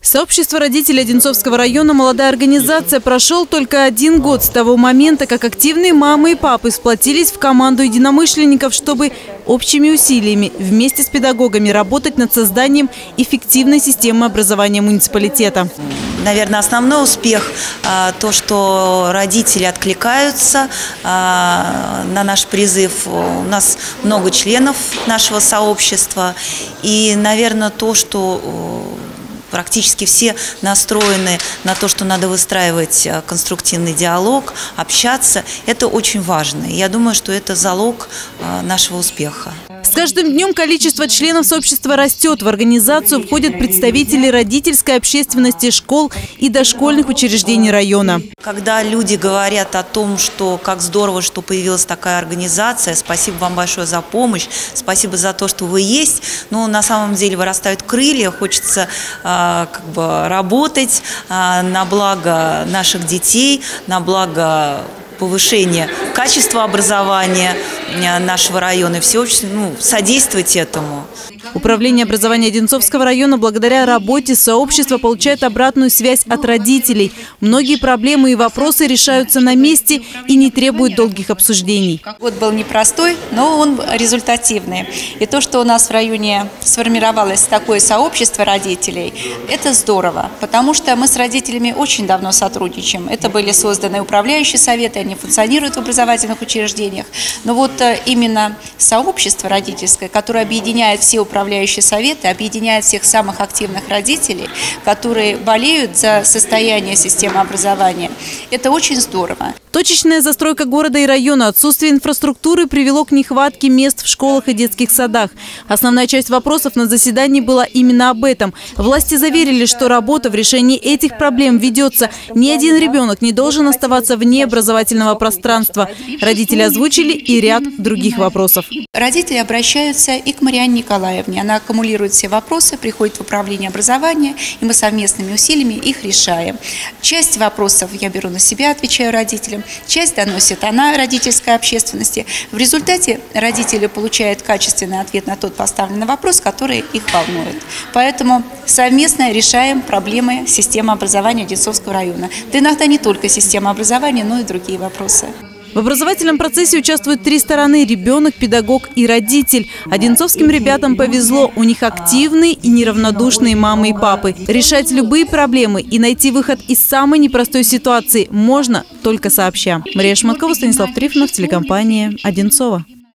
Сообщество родителей Одинцовского района «Молодая организация» прошел только 1 год с того момента, как активные мамы и папы сплотились в команду единомышленников, чтобы общими усилиями вместе с педагогами работать над созданием эффективной системы образования муниципалитета. Наверное, основной успех – то, что родители откликаются на наш призыв. У нас много членов нашего сообщества. И, наверное, то, что практически все настроены на то, что надо выстраивать конструктивный диалог, общаться. Это очень важно. Я думаю, что это залог нашего успеха. С каждым днем количество членов сообщества растет. В организацию входят представители родительской общественности, школ и дошкольных учреждений района. Когда люди говорят о том, что как здорово, что появилась такая организация, спасибо вам большое за помощь, спасибо за то, что вы есть, но на самом деле вырастают крылья, хочется работать на благо наших детей, на благо повышения качества образования нашего района и все содействовать этому. Управление образования Одинцовского района благодаря работе сообщества получает обратную связь от родителей. Многие проблемы и вопросы решаются на месте и не требуют долгих обсуждений. Год был непростой, но он результативный. И то, что у нас в районе сформировалось такое сообщество родителей, это здорово, потому что мы с родителями очень давно сотрудничаем. Это были созданы управляющие советы, они функционируют в образовательных учреждениях. Но вот именно сообщество родительское, которое объединяет все управляющие советы, объединяет всех самых активных родителей, которые болеют за состояние системы образования. Это очень здорово. Точечная застройка города и района, отсутствие инфраструктуры привело к нехватке мест в школах и детских садах. Основная часть вопросов на заседании была именно об этом. Власти заверили, что работа в решении этих проблем ведется. Ни один ребенок не должен оставаться вне образовательного пространства. Родители озвучили и ряд других вопросов. Родители обращаются и к Марианне Николаевне. Она аккумулирует все вопросы, приходит в управление образования, и мы совместными усилиями их решаем. Часть вопросов я беру на себя, отвечаю родителям. Часть доносит она родительской общественности. В результате родители получают качественный ответ на тот поставленный вопрос, который их волнует. Поэтому совместно решаем проблемы системы образования Одинцовского района. Да иногда не только система образования, но и другие вопросы. В образовательном процессе участвуют 3 стороны – ребенок, педагог и родитель. Одинцовским ребятам повезло. У них активные и неравнодушные мамы и папы. Решать любые проблемы и найти выход из самой непростой ситуации можно только сообща. Мария Шматкова, Станислав Трифонов, телекомпания «Одинцово».